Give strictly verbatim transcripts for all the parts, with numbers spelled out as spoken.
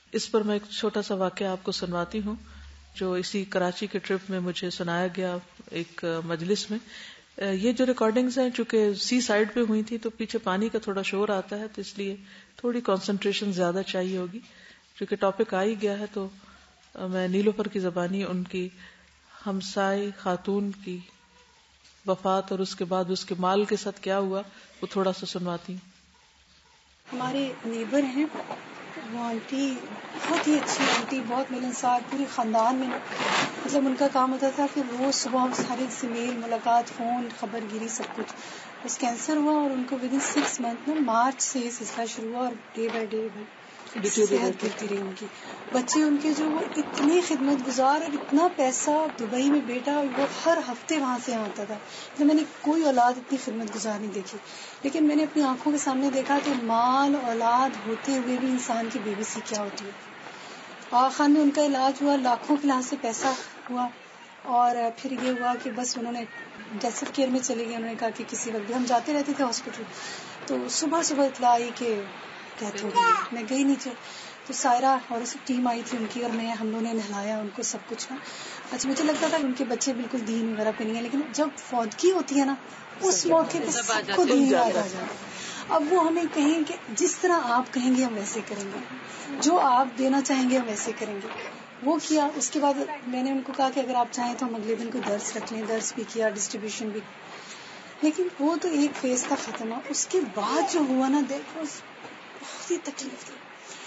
اس پر میں ایک چھوٹا سا واقعہ آپ کو سنواتی ہوں جو اسی کراچی کے ٹرپ میں مجھے سنایا گیا ایک مجلس میں. یہ جو ریکارڈنگز ہیں چونکہ سی سائڈ پہ ہوئی تھی تو پیچھے پانی کا تھوڑا شور آتا ہے تو اس لیے تھوڑی کنسنٹریشن زیادہ چاہیے ہوگی. چونکہ ٹاپک آ ہی گیا ہے تو میں نیلوفر کی زبانی ان کی ہمسائے خاتون کی وفات اور اس کے بعد اس کے مال کے ساتھ کیا ہوا وہ تھوڑا سا سنواتی ہوں. ہمارے نیبر ہیں وہ آنٹی بہت ہی اچھی آنٹی, بہت ملنسار, پورے خاندان میں مطلب ان کا کام ہوتا تھا کہ روز صبح سارے سے میل ملاقات, فون, خبر گیری, سب کچھ. بس کینسر ہوا اور ان کو ود ان سکس منتھ میں مارچ سے یہ سلسلہ شروع ہوا اور ڈے بائی ڈے صحت گرتی رہی ان کی. بچے ان کے جو وہ اتنے خدمت گزار اور اتنا پیسہ دبئی میں بیٹا وہ ہر ہفتے وہاں سے آتا تھا. تو میں نے کوئی اولاد اتنی خدمت گزار نہیں دیکھی, لیکن میں نے اپنی آنکھوں کے سامنے دیکھا کہ مال اولاد ہوتے ہوئے بھی انسان کی بے بسی کیا ہوتی ہے. آغا خان میں ان کا علاج ہوا, لاکھوں کے لحاظ سے پیسہ ہوا, اور پھر یہ ہوا کہ بس انہوں نے انٹینسو کیئر میں چلے گئے. انہوں نے کہا کہ کسی وقت بھی ہم جاتے رہتے تھے ہاسپٹل, تو صبح صبح اطلاع آئی کہ ڈیتھ ہو گئی. میں گئی نیچے تو سائرہ اور اس ٹیم آئی تھی ان کی, اور میں ہم لوگوں نے نہلایا ان کو سب کچھ. اچھا مجھے لگتا تھا ان کے بچے بالکل دین وغیرہ پہ نہیں ہے, لیکن جب فوتگی ہوتی ہے نا اس موقع پہ سب کو دین یاد آ جائے. اب وہ ہمیں کہیں کہ جس طرح آپ کہیں گے ہم ویسے کریں گے, جو آپ دینا چاہیں گے ہم ویسے کریں گے. وہ کیا. اس کے بعد میں نے ان کو کہا کہ اگر آپ چاہیں تو ہم اگلے دن کو درس رکھ لیں. درس بھی کیا, ڈسٹریبیوشن بھی. لیکن وہ تو ایک فیز تھا ختم ہوا. اس کے بعد جو ہوا نا دیکھو بہت ہی تکلیف تھی.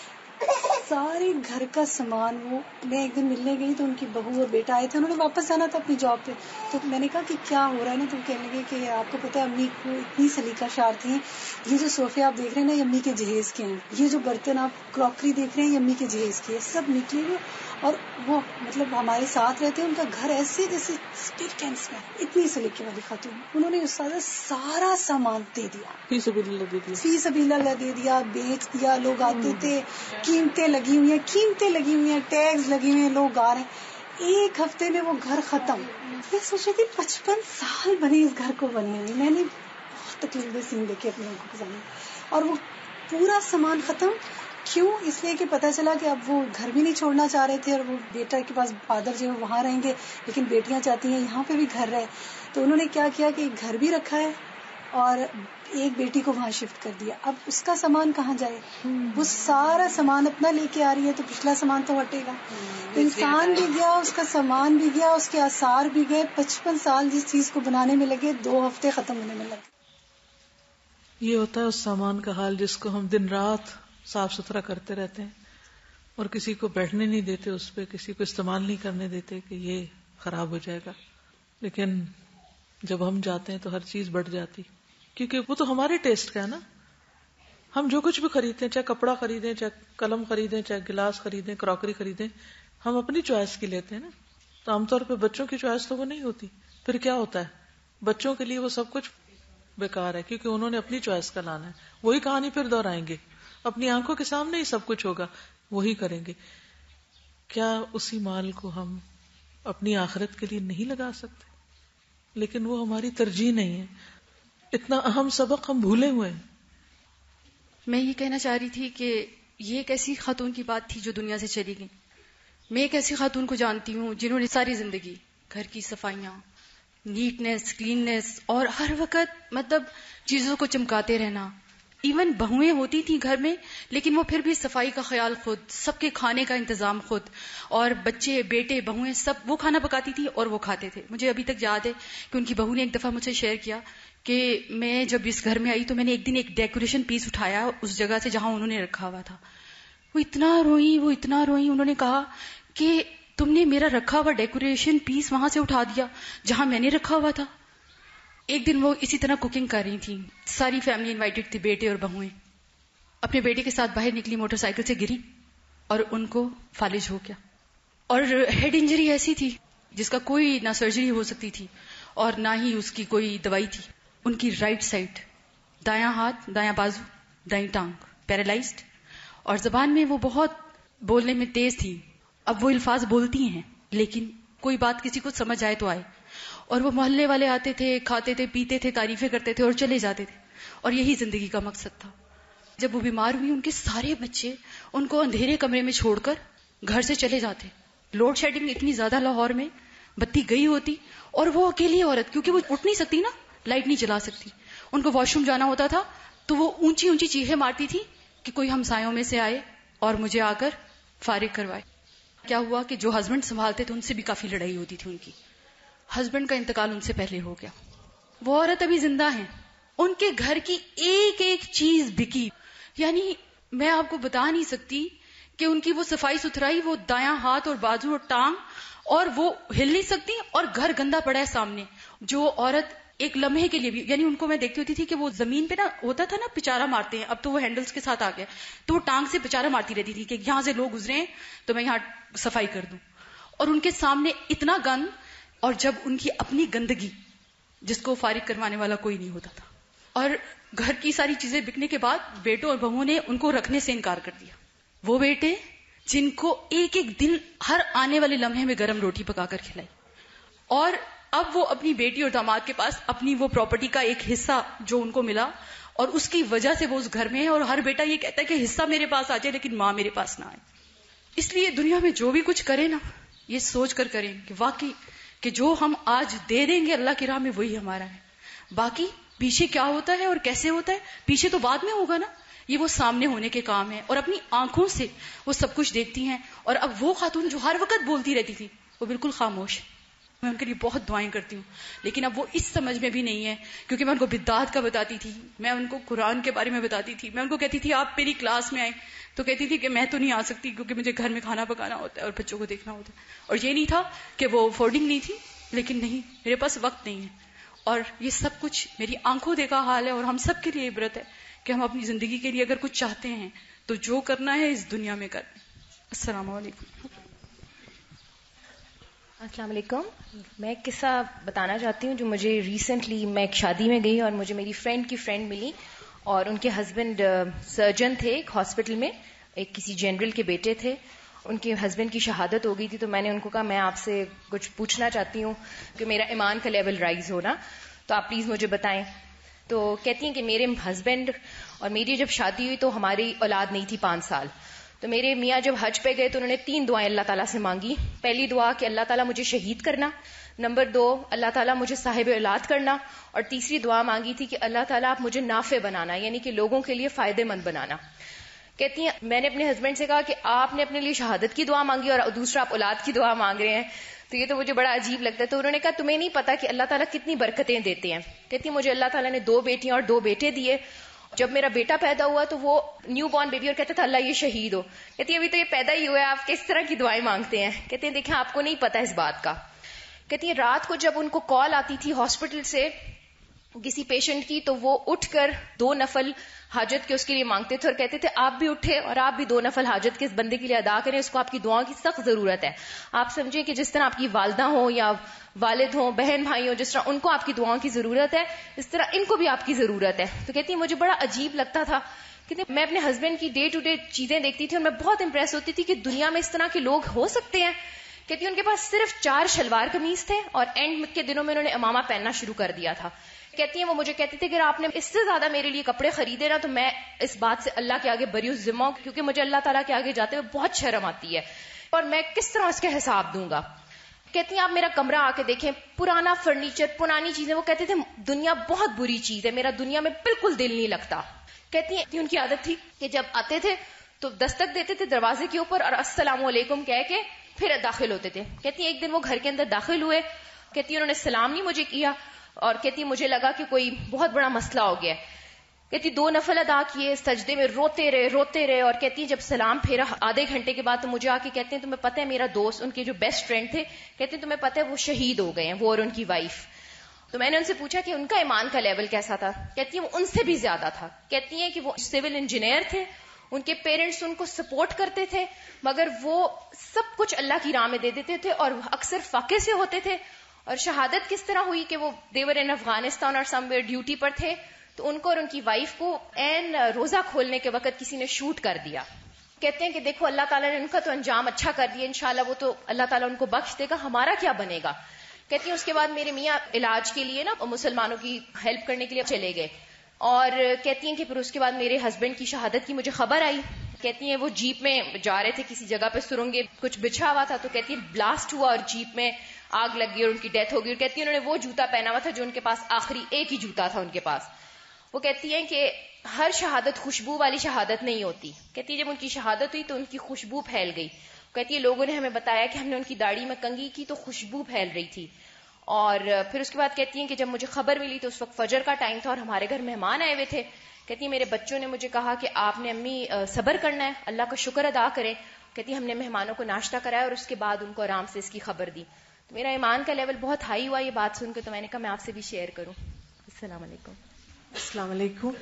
سارے گھر کا سامان, وہ میں ایک دن ملنے گئی تو ان کی بہو اور بیٹا آئے تھے, انہوں نے واپس جانا تھا اپنی جاب پہ. تو میں نے کہا کہ کیا ہو رہا ہے نا, تو کہنے لگے کہ آپ کو پتہ ہے امی کو اتنی سلیقہ شار تھی, یہ جو صوفے آپ دیکھ رہے ہیں نا یہ امی کے جہیز کے ہیں, یہ جو برتن آپ کراکری دیکھ رہے ہیں یہ امی کے جہیز کے, سب نکلے ہوئے. اور وہ مطلب ہمارے ساتھ رہتے ہیں, ان کا گھر ایسے جیسے اسپرٹ کینس میں. اتنی سلیقے والی خاتون. انہوں نے استاد سارا سامان دے دیا, فی سبیل اللہ دے دیا, فی سبیل اللہ دے دیا, بیچ دیا. لوگ آتے تھے, قیمتیں لگی ہوئی ہیں, قیمتیں لگی ہوئی ہیں, ٹیگز لگے ہوئے ہیں, لوگ آ رہے ہیں. ایک ہفتے میں وہ گھر ختم. میں سوچ رہی تھی پچپن سال بنے اس گھر کو بننے میں. میں نے بہت تکلیف دہ سین دیکھے اپنے آنکھوں کے سامنے. اور وہ پورا سامان ختم. کیوں؟ اس لیے کہ پتہ چلا کہ اب وہ گھر بھی نہیں چھوڑنا چاہ رہے تھے, اور وہ بیٹا کے پاس فادر جو ہے وہاں رہیں گے, لیکن بیٹیاں چاہتی ہیں یہاں پہ بھی گھر رہے. تو انہوں نے کیا کیا کہ ایک گھر بھی رکھا ہے اور ایک بیٹی کو وہاں شفٹ کر دیا. اب اس کا سامان کہاں جائے؟ وہ سارا سامان اپنا لے کے آ رہی ہے تو پچھلا سامان تو ہٹے گا. انسان بھی گیا, اس کا سامان بھی گیا, اس کے آثار بھی گئے. پچپن سال جس چیز کو بنانے میں لگے, دو ہفتے ختم ہونے میں لگے. یہ ہوتا ہے اس سامان کا حال جس کو ہم دن رات صاف ستھرا کرتے رہتے ہیں اور کسی کو بیٹھنے نہیں دیتے, اس پہ کسی کو استعمال نہیں کرنے دیتے کہ یہ خراب ہو جائے گا. لیکن جب ہم جاتے ہیں تو ہر چیز بڑھ جاتی, کیونکہ وہ تو ہمارے ٹیسٹ کا ہے نا. ہم جو کچھ بھی خریدتے ہیں, چاہے کپڑا خریدیں, چاہے قلم خریدیں, چاہے گلاس خریدیں, کراکری خریدیں, ہم اپنی چوائس کی لیتے ہیں نا. تو عام طور پہ بچوں کی چوائس تو وہ نہیں ہوتی. پھر کیا ہوتا ہے, بچوں کے لیے وہ سب کچھ بیکار ہے کیونکہ انہوں نے اپنی چوائس کا لانا ہے. وہی کہانی پھر دہرائیں گے, اپنی آنکھوں کے سامنے ہی سب کچھ ہوگا, وہی کریں گے. کیا اسی مال کو ہم اپنی آخرت کے لیے نہیں لگا سکتے؟ لیکن وہ ہماری ترجیح نہیں ہے. اتنا اہم سبق ہم بھولے ہوئے ہیں. میں یہ کہنا چاہ رہی تھی کہ یہ ایک ایسی خاتون کی بات تھی جو دنیا سے چلی گئی. میں ایک ایسی خاتون کو جانتی ہوں جنہوں نے ساری زندگی گھر کی صفائیاں, نیٹنس, کلیننس, اور ہر وقت مطلب چیزوں کو چمکاتے رہنا. ایون بہویں ہوتی تھیں گھر میں, لیکن وہ پھر بھی صفائی کا خیال خود, سب کے کھانے کا انتظام خود, اور بچے, بیٹے, بہویں سب وہ کھانا پکاتی تھی اور وہ کھاتے تھے. مجھے ابھی تک یاد ہے کہ ان کی بہو نے ایک دفعہ مجھ سے شیئر کیا کہ میں جب اس گھر میں آئی تو میں نے ایک دن ایک ڈیکوریشن پیس اٹھایا اس جگہ سے جہاں انہوں نے رکھا ہوا تھا. وہ اتنا روئی, وہ اتنا روئی. انہوں نے کہا کہ تم نے میرا رکھا ہوا ڈیکوریشن پیس وہاں سے اٹھا دیا جہاں میں نے رکھا ہوا تھا. ایک دن وہ اسی طرح کوکنگ کر رہی تھی, ساری فیملی انوائٹڈ تھی, بیٹے اور بہویں. اپنے بیٹے کے ساتھ باہر نکلی, موٹر سائیکل سے گری اور ان کو فالج ہو گیا. اور ہیڈ انجری ایسی تھی جس کا کوئی نہ سرجری ہو سکتی تھی اور نہ ہی اس کی کوئی دوائی تھی. ان کی رائٹ سائڈ, دایاں ہاتھ, دایاں بازو, دائیں ٹانگ پیرالائزڈ, اور زبان میں وہ بہت بولنے میں تیز تھی. اب وہ الفاظ بولتی ہیں لیکن کوئی بات کسی کو سمجھ آئے تو آئے. اور وہ محلے والے آتے تھے, کھاتے تھے, پیتے تھے, تعریفیں کرتے تھے اور چلے جاتے تھے. اور یہی زندگی کا مقصد تھا. جب وہ بیمار ہوئی ان کے سارے بچے ان کو اندھیرے کمرے میں چھوڑ کر گھر سے چلے جاتے. لوڈ شیڈنگ اتنی زیادہ لاہور میں, بتی گئی ہوتی اور وہ اکیلی عورت, کیونکہ وہ اٹھ نہیں سکتی نا, لائٹ نہیں چلا سکتی, ان کو واش روم جانا ہوتا تھا تو وہ اونچی اونچی چیخیں مارتی تھی کہ کوئی ہمسایوں میں سے آئے اور مجھے آ کر فارغ کروائے. کیا ہوا کہ جو ہسبینڈ سنبھالتے تھے ان سے بھی کافی لڑائی ہوتی تھی ان کی. ہسبینڈ کا انتقال ان سے پہلے ہو گیا, وہ عورت ابھی زندہ ہیں, ان کے گھر کی ایک ایک چیز بکی. یعنی میں آپ کو بتا نہیں سکتی کہ ان کی وہ صفائی ستھرائی, وہ دایاں ہاتھ اور بازو اور ٹانگ, اور وہ ہل نہیں سکتی اور گھر گندا پڑا ہے سامنے. جو عورت ایک لمحے کے لیے بھی, یعنی ان کو میں دیکھتی ہوتی تھی کہ وہ زمین پہ نا ہوتا تھا نا پچارا مارتے ہیں, اب تو وہ ہینڈلز کے ساتھ آ گیا, تو وہ ٹانگ سے پچارا مارتی رہتی تھی کہ یہاں سے لوگ گزرے ہیں تو میں یہاں صفائی کر دوں. اور ان کے سامنے اتنا گند, اور جب ان کی اپنی گندگی جس کو فارغ کروانے والا کوئی نہیں ہوتا تھا. اور گھر کی ساری چیزیں بکنے کے بعد بیٹوں اور بہوؤں نے ان کو رکھنے سے انکار کر دیا. وہ بیٹے جن کو ایک ایک دن ہر آنے والے لمحے میں گرم روٹی پکا کر کھلائی, اور اب وہ اپنی بیٹی اور داماد کے پاس اپنی وہ پراپرٹی کا ایک حصہ جو ان کو ملا, اور اس کی وجہ سے وہ اس گھر میں ہے, اور ہر بیٹا یہ کہتا ہے کہ حصہ میرے پاس آ جائے لیکن ماں میرے پاس نہ آئے. اس لیے دنیا میں جو بھی کچھ کرے نا, یہ سوچ کر کریں کہ واقعی کہ جو ہم آج دے دیں گے اللہ کی راہ میں وہی ہمارا ہے. باقی پیچھے کیا ہوتا ہے اور کیسے ہوتا ہے, پیچھے تو بعد میں ہوگا نا, یہ وہ سامنے ہونے کے کام ہے. اور اپنی آنکھوں سے وہ سب کچھ دیکھتی ہیں. اور اب وہ خاتون جو ہر وقت بولتی رہتی تھی وہ بالکل خاموش. میں ان کے لیے بہت دعائیں کرتی ہوں, لیکن اب وہ اس سمجھ میں بھی نہیں ہے, کیونکہ میں ان کو بدعات کا بتاتی تھی, میں ان کو قرآن کے بارے میں بتاتی تھی. میں ان کو کہتی تھی آپ میری کلاس میں آئیں, تو کہتی تھی کہ میں تو نہیں آ سکتی کیونکہ مجھے گھر میں کھانا پکانا ہوتا ہے اور بچوں کو دیکھنا ہوتا ہے. اور یہ نہیں تھا کہ وہ افورڈنگ نہیں تھی, لیکن نہیں, میرے پاس وقت نہیں ہے. اور یہ سب کچھ میری آنکھوں دیکھا حال ہے, اور ہم سب کے لیے عبرت ہے کہ ہم اپنی زندگی کے لیے اگر کچھ چاہتے ہیں تو جو کرنا ہے اس دنیا میں کریں. السلام علیکم. السلام علیکم. میں ایک قصہ بتانا چاہتی ہوں جو مجھے ریسنٹلی, میں ایک شادی میں گئی اور مجھے میری فرینڈ کی فرینڈ ملی, اور ان کے ہسبینڈ سرجن تھے ایک ہاسپٹل میں, ایک کسی جنرل کے بیٹے تھے. ان کے ہسبینڈ کی شہادت ہو گئی تھی, تو میں نے ان کو کہا میں آپ سے کچھ پوچھنا چاہتی ہوں کہ میرا ایمان کا لیول رائز ہونا, تو آپ پلیز مجھے بتائیں. تو کہتی ہیں کہ میرے ہسبینڈ اور میری جب شادی ہوئی تو ہماری اولاد نہیں تھی پانچ سال. تو میرے میاں جب حج پہ گئے تو انہوں نے تین دعائیں اللہ تعالیٰ سے مانگی. پہلی دعا کہ اللہ تعالیٰ مجھے شہید کرنا, نمبر دو اللہ تعالیٰ مجھے صاحب اولاد کرنا, اور تیسری دعا مانگی تھی کہ اللہ تعالیٰ آپ مجھے نافع بنانا, یعنی کہ لوگوں کے لیے فائدے مند بنانا. کہتی ہیں میں نے اپنے ہسبینڈ سے کہا کہ آپ نے اپنے لیے شہادت کی دعا مانگی اور دوسرا آپ اولاد کی دعا مانگ رہے ہیں, تو یہ تو مجھے بڑا عجیب لگتا ہے. تو انہوں نے کہا تمہیں نہیں پتا کہ اللہ تعالیٰ کتنی برکتیں دیتے ہیں. کہتی ہیں مجھے اللہ تعالیٰ نے دو بیٹیاں اور دو بیٹے دیے. جب میرا بیٹا پیدا ہوا تو وہ نیو بورن بیبی, اور کہتا تھا اللہ یہ شہید ہو. کہتی ہے ابھی تو یہ پیدا ہی ہوا ہے, آپ کس طرح کی دعائیں مانگتے ہیں. کہتے ہیں دیکھیں آپ کو نہیں پتا اس بات کا. کہتی ہے رات کو جب ان کو کال آتی تھی ہاسپٹل سے کسی پیشنٹ کی, تو وہ اٹھ کر دو نفل حاجت کے اس کے لیے مانگتے تھے, اور کہتے تھے آپ بھی اٹھے اور آپ بھی دو نفل حاجت کے اس بندے کے لیے ادا کریں, اس کو آپ کی دعاؤں کی سخت ضرورت ہے. آپ سمجھیں کہ جس طرح آپ کی والدہ ہوں یا والد ہوں, بہن بھائی ہوں, جس طرح ان کو آپ کی دعاؤں کی ضرورت ہے اس طرح ان کو بھی آپ کی ضرورت ہے. تو کہتی ہے مجھے بڑا عجیب لگتا تھا, کہتی میں اپنے ہسبینڈ کی ڈے ٹو ڈے چیزیں دیکھتی تھی اور میں بہت امپریس ہوتی تھی کہ دنیا میں اس طرح کے لوگ ہو سکتے ہیں. کہتی ان کے پاس صرف چار شلوار قمیص تھے اور اینڈ کے دنوں میں انہوں نے امامہ پہننا شروع کر دیا تھا. کہتی ہیں وہ مجھے کہتی تھی کہ اگر آپ نے اس سے زیادہ میرے لیے کپڑے خریدے نا تو میں اس بات سے اللہ کے آگے بری ذمہ ہوں, کیونکہ مجھے اللہ تعالیٰ کے آگے جاتے ہوئے بہت شرم آتی ہے اور میں کس طرح اس کا حساب دوں گا. کہتی ہیں آپ میرا کمرہ آ کے دیکھیں, پرانا فرنیچر, پرانی چیزیں. وہ کہتے تھے دنیا بہت بری چیز ہے, میرا دنیا میں بالکل دل نہیں لگتا. کہتی ہیں ان کی عادت تھی کہ جب آتے تھے تو دستک دیتے تھے دروازے کے اوپر اور السلام علیکم کہہ کے پھر داخل ہوتے تھے. کہتی ایک دن وہ گھر کے اندر داخل ہوئے, کہتی انہوں نے سلام نہیں مجھے کیا, اور کہتی مجھے لگا کہ کوئی بہت بڑا مسئلہ ہو گیا. کہتی دو نفل ادا کیے, سجدے میں روتے رہے روتے رہے اور کہتی جب سلام پھیرا آدھے گھنٹے کے بعد تو مجھے آ کے کہتے ہیں تمہیں پتہ ہے میرا دوست, ان کے جو بیسٹ فرینڈ تھے, کہتے ہیں تمہیں پتہ ہے وہ شہید ہو گئے ہیں, وہ اور ان کی وائف. تو میں نے ان سے پوچھا کہ ان کا ایمان کا لیول کیسا تھا. کہتی ہیں وہ ان سے بھی زیادہ تھا. کہتی ہیں کہ وہ سول انجینئر تھے, ان کے پیرنٹس ان کو سپورٹ کرتے تھے, مگر وہ سب کچھ اللہ کی راہ میں دے دیتے تھے اور اکثر فاقے سے ہوتے تھے. اور شہادت کس طرح ہوئی کہ وہ دیور ان افغانستان اور سم ویئر ڈیوٹی پر تھے, تو ان کو اور ان کی وائف کو این روزہ کھولنے کے وقت کسی نے شوٹ کر دیا. کہتے ہیں کہ دیکھو اللہ تعالیٰ نے ان کا تو انجام اچھا کر دیا, انشاءاللہ وہ تو اللہ تعالیٰ ان کو بخش دے گا, ہمارا کیا بنے گا. کہتی ہیں اس کے بعد میرے میاں علاج کے لیے نا مسلمانوں کی ہیلپ کرنے کے لیے چلے گئے, اور کہتی ہیں کہ پھر اس کے بعد میرے ہسبینڈ کی شہادت کی مجھے خبر آئی. کہتی ہیں وہ جیپ میں جا رہے تھے کسی جگہ پہ سرنگے کچھ بچھا ہوا تھا تو کہتی ہے بلاسٹ ہوا اور جیپ میں آگ لگ گئی اور ان کی ڈیتھ ہو گئی. اور کہتی ہے انہوں نے وہ جوتا پہنا ہوا تھا جو ان کے پاس آخری ایک ہی جوتا تھا ان کے پاس. وہ کہتی ہیں کہ ہر شہادت خوشبو والی شہادت نہیں ہوتی. کہتی ہے جب ان کی شہادت ہوئی تو ان کی خوشبو پھیل گئی. کہتی ہے لوگوں نے ہمیں بتایا کہ ہم نے ان کی داڑھی میں کنگھی کی تو خوشبو پھیل رہی تھی. اور پھر اس کے بعد کہتی ہیں کہ جب مجھے خبر ملی تو اس وقت فجر کا ٹائم تھا اور ہمارے گھر مہمان آئے ہوئے تھے. کہتی ہیں میرے بچوں نے مجھے کہا کہ آپ نے امی صبر کرنا ہے, اللہ کا شکر ادا کریں. کہتی ہم نے مہمانوں کو ناشتہ کرایا اور اس کے بعد ان کو آرام سے اس کی خبر دی. تو میرا ایمان کا لیول بہت ہائی ہوا یہ بات سن کے, تو میں نے کہا میں آپ سے بھی شیئر کروں. السلام علیکم. Assalamu alaikum.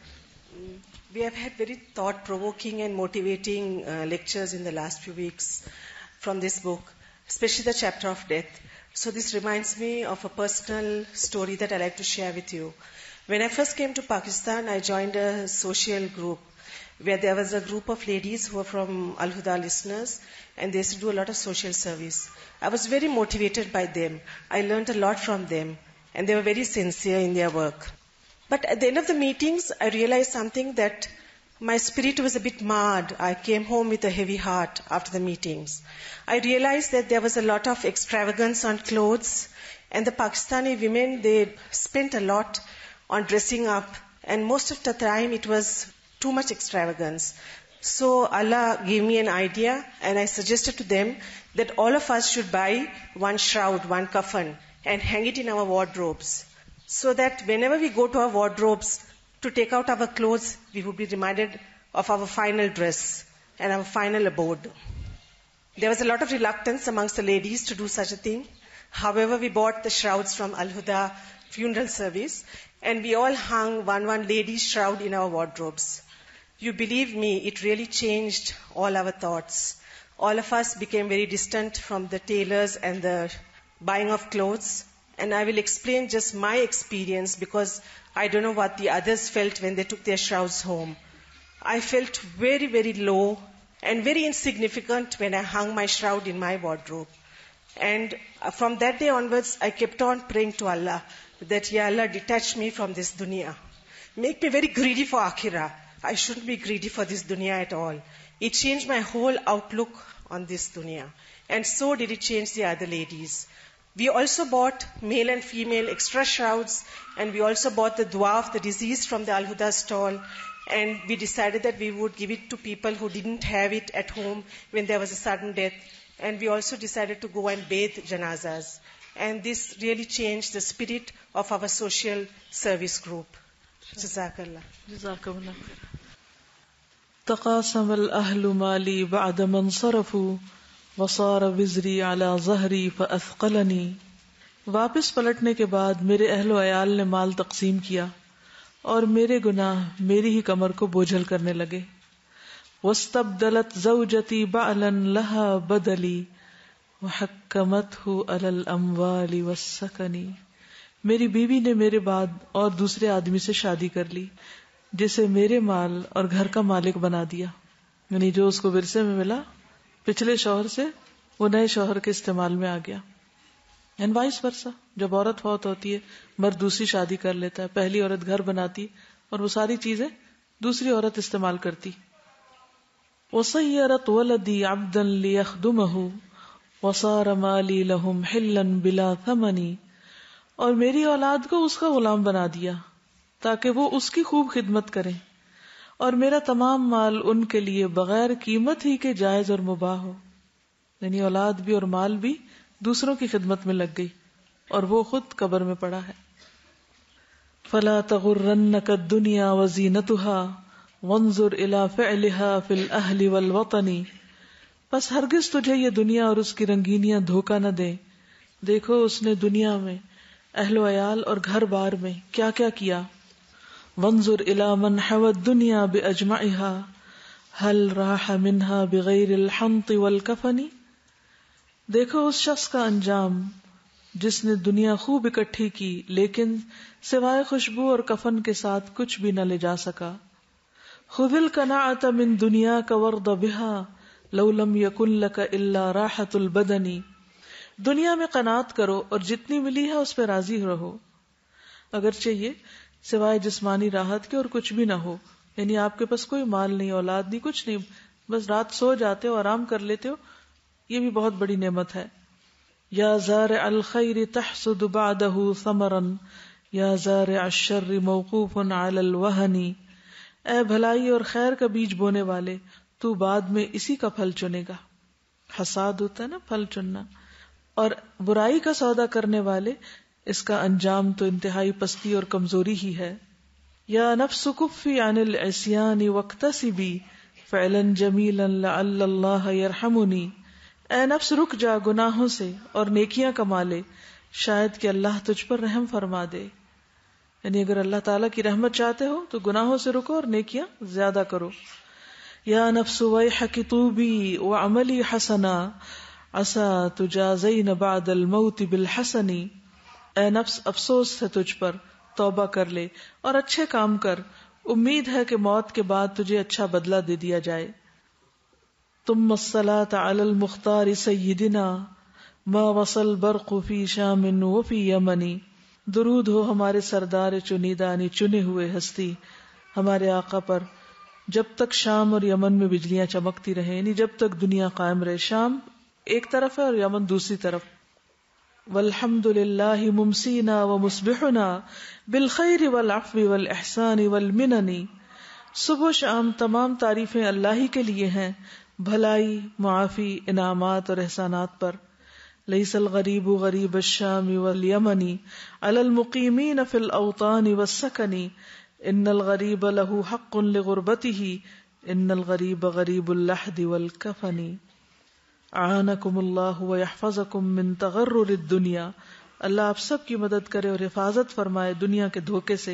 We have had very thought-provoking and motivating uh, lectures in the last few weeks from this book, especially the chapter of death. So this reminds me of a personal story that I like to share with you. When I first came to Pakistan, I joined a social group where there was a group of ladies who were from Al-Huda listeners, and they used to do a lot of social service. I was very motivated by them. I learned a lot from them, and they were very sincere in their work. But at the end of the meetings, I realized something, that my spirit was a bit marred. I came home with a heavy heart after the meetings. I realized that there was a lot of extravagance on clothes, and the Pakistani women, they spent a lot on dressing up, and most of the time it was too much extravagance. So Allah gave me an idea, and I suggested to them that all of us should buy one shroud, one kafan, and hang it in our wardrobes, so that whenever we go to our wardrobes to take out our clothes, we would be reminded of our final dress and our final abode. There was a lot of reluctance amongst the ladies to do such a thing. However, we bought the shrouds from Al-Huda funeral service, and we all hung one one lady's shroud in our wardrobes. You believe me, it really changed all our thoughts. All of us became very distant from the tailors and the buying of clothes. And I will explain just my experience, because I don't know what the others felt when they took their shrouds home. I felt very, very low and very insignificant when I hung my shroud in my wardrobe. And from that day onwards, I kept on praying to Allah that, Ya Allah, detach me from this dunya. Make me very greedy for akhirah. I shouldn't be greedy for this dunya at all. It changed my whole outlook on this dunya. And so did it change the other ladies. We also bought male and female extra shrouds, and we also bought the dua of the deceased from the Al-Huda stall, and we decided that we would give it to people who didn't have it at home when there was a sudden death. And we also decided to go and bathe janazas. And this really changed the spirit of our social service group. Jazakallah. Jazakallah. تقاسم الأهل مالي بعد ما انصرفوا وصار وزري على ظهري فأثقلني. واپس پلٹنے کے بعد میرے اہل و عیال نے مال تقسیم کیا اور میرے گناہ میری ہی کمر کو بوجھل کرنے لگے. واستبدلت زوجتي بعلا لها بدلي وحكمته على الأموال والسكن. میری بیوی نے میرے بعد اور دوسرے آدمی سے شادی کر لی جسے میرے مال اور گھر کا مالک بنا دیا. یعنی جو اس کو ورثے میں ملا پچھلے شوہر سے وہ نئے شوہر کے استعمال میں آ گیا. اینڈ وائس ورسا, جب عورت فوت ہوتی ہے مرد دوسری شادی کر لیتا ہے, پہلی عورت گھر بناتی اور وہ ساری چیزیں دوسری عورت استعمال کرتی. وصیرت ولدی عبدا لیخدمہ وصار مالی لہم حلا بلا ثمن. اور میری اولاد کو اس کا غلام بنا دیا تاکہ وہ اس کی خوب خدمت کریں, اور میرا تمام مال ان کے لیے بغیر قیمت ہی کے جائز اور مباح ہو. یعنی اولاد بھی اور مال بھی دوسروں کی خدمت میں لگ گئی اور وہ خود قبر میں پڑا ہے. فلا تغرنک الدنیا وزینتها وانظر الی فعلها فی الاہل والوطن. بس ہرگز تجھے یہ دنیا اور اس کی رنگینیاں دھوکہ نہ دیں. دیکھو اس نے دنیا میں اہل و عیال اور گھر بار میں کیا کیا کیا. وانظر الی من حوى الدنیا باجمعها هل راح منها بغیر الحنط والکفن. دیکھو اس شخص کا انجام جس نے دنیا خوب اکٹھی کی لیکن سوائے خوشبو اور کفن کے ساتھ کچھ بھی نہ لے جا سکا. خذ القناعة من دنیاک وارض بها لو لم یکن لک الا راحة البدن. دنیا میں قناعت کرو اور جتنی ملی ہے اس پہ راضی رہو, اگرچہ یہ سوائے جسمانی راحت کے اور کچھ بھی نہ ہو. یعنی آپ کے پاس کوئی مال نہیں، اولاد نہیں، کچھ نہیں، بس رات سو جاتے ہو، آرام کر لیتے ہو، یہ بھی بہت بڑی نعمت ہے. یا زارع الخیر تحصد بعدہ ثمرا یا زارع الشر موقوف علی الوہن. اے بھلائی اور خیر کا بیج بونے والے، تو بعد میں اسی کا پھل چنے گا. حساد ہوتا ہے نا، پھل چننا. اور برائی کا سودا کرنے والے، اس کا انجام تو انتہائی پستی اور کمزوری ہی ہے. یا نفس کفی عن العصیان واکتسبی فعلا جمیلا لعل اللہ یرحمنی. اے نفس رک جا گناہوں سے اور نیکیاں کما لے، شاید کہ اللہ تجھ پر رحم فرما دے. یعنی اگر اللہ تعالیٰ کی رحمت چاہتے ہو تو گناہوں سے رکو اور نیکیاں زیادہ کرو. یا نفس ویحک توبی وعملی حسنا عسا تجازین بعد الموت بالحسن. اے نفس افسوس ہے تجھ پر، توبہ کر لے اور اچھے کام کر، امید ہے کہ موت کے بعد تجھے اچھا بدلہ دے دیا جائے. ثم الصلاة علی المختار سیدنا ما وصل برق فی شام وفی یمنی. درود ہو ہمارے سردار چنیدہ یعنی چنے ہوئے ہستی ہمارے آقا پر، جب تک شام اور یمن میں بجلیاں چمکتی رہیں، یعنی جب تک دنیا قائم رہے. شام ایک طرف ہے اور یمن دوسری طرف. والحمد للہ ممسینا ومصبحنا بالخیر والعفو والاحسان والمنن. صبح و شام تمام تعریفیں اللہ ہی کے لیے ہیں، بھلائی، معافی، انعامات اور احسانات پر. لیس الغریب غریب الشام والیمن علی المقیمین فی الاوطان والسکن. ان الغریب له حق لغربته ان الغریب غریب اللحد والکفن. اعانکم اللہ ویحفظکم من تغرر الدنیا. اللہ آپ سب کی مدد کرے اور حفاظت فرمائے دنیا کے دھوکے سے.